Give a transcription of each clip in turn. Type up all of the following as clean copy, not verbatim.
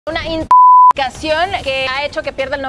Una intoxicación que ha hecho que pierda el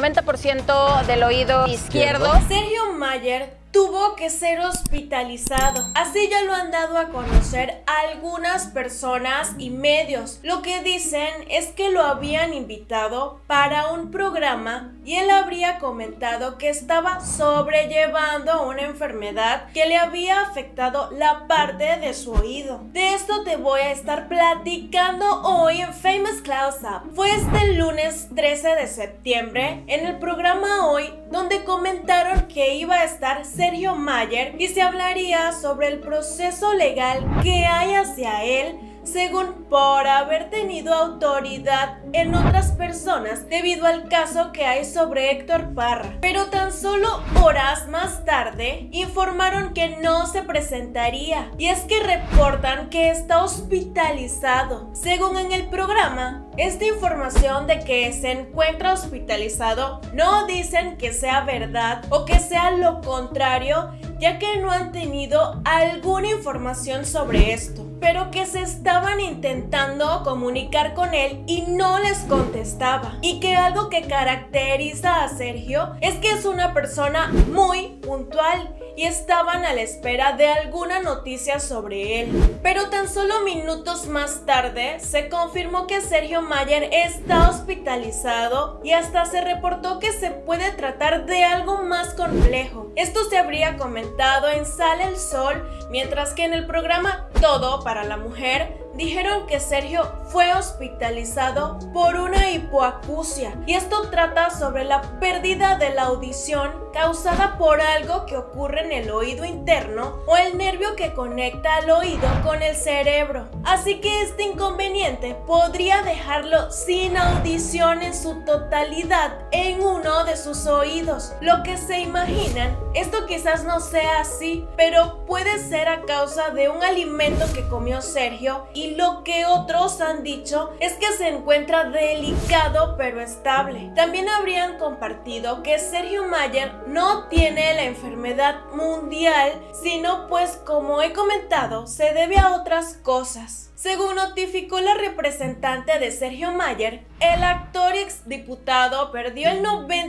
90% del oído izquierdo. Sergio Mayer tuvo que ser hospitalizado. Así ya lo han dado a conocer algunas personas y medios. Lo que dicen es que lo habían invitado para un programa y él habría comentado que estaba sobrellevando una enfermedad que le había afectado la parte de su oído. De esto te voy a estar platicando hoy en Famous Close Up. Fue este lunes 13 de septiembre en el programa Hoy, donde comentaron que iba a estar Sergio Mayer y se hablaría sobre el proceso legal que hay hacia él, según por haber tenido autoridad en otras personas debido al caso que hay sobre Héctor Parra. Pero tan solo horas más tarde informaron que no se presentaría, y es que reportan que está hospitalizado. Según en el programa, esta información de que se encuentra hospitalizado no dicen que sea verdad o que sea lo contrario, ya que no han tenido alguna información sobre esto, pero que se estaban intentando comunicar con él y no les contestaba, y que algo que caracteriza a Sergio es que es una persona muy puntual y estaban a la espera de alguna noticia sobre él. Pero tan solo minutos más tarde se confirmó que Sergio Mayer está hospitalizado y hasta se reportó que se puede tratar de algo más complejo. Esto se habría comentado en Sale el Sol, mientras que en el programa Todo para la Mujer dijeron que Sergio fue hospitalizado por una hipoacusia, y esto trata sobre la pérdida de la audición causada por algo que ocurre en el oído interno o el nervio que conecta al oído con el cerebro. Así que este inconveniente podría dejarlo sin audición en su totalidad en uno de sus oídos. Lo que se imaginan, esto quizás no sea así, pero puede ser a causa de un alimento que comió Sergio, y lo que otros han dicho es que se encuentra delicado pero estable. También habrían compartido que Sergio Mayer no tiene la enfermedad mundial, sino pues, como he comentado, se debe a otras cosas. Según notificó la representante de Sergio Mayer, el actor y exdiputado perdió el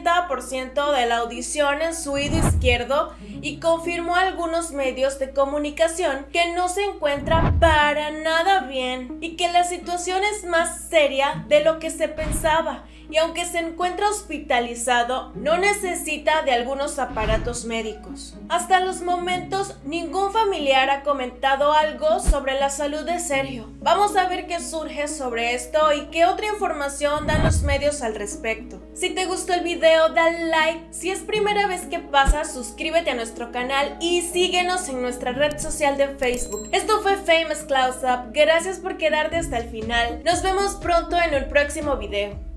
90% de la audición en su oído izquierdo y confirmó a algunos medios de comunicación que no se encuentra para nada bien y que la situación es más seria de lo que se pensaba, y aunque se encuentra hospitalizado, no necesita de algunos aparatos médicos. Hasta los momentos, ningún familiar ha comentado algo sobre la salud de Sergio. Vamos a ver qué surge sobre esto y qué otra información dan los medios al respecto. Si te gustó el video, dale like. Si es primera vez que pasas, suscríbete a nuestro canal y síguenos en nuestra red social de Facebook. Esto fue Famous Close Up. Gracias por quedarte hasta el final. Nos vemos pronto en el próximo video.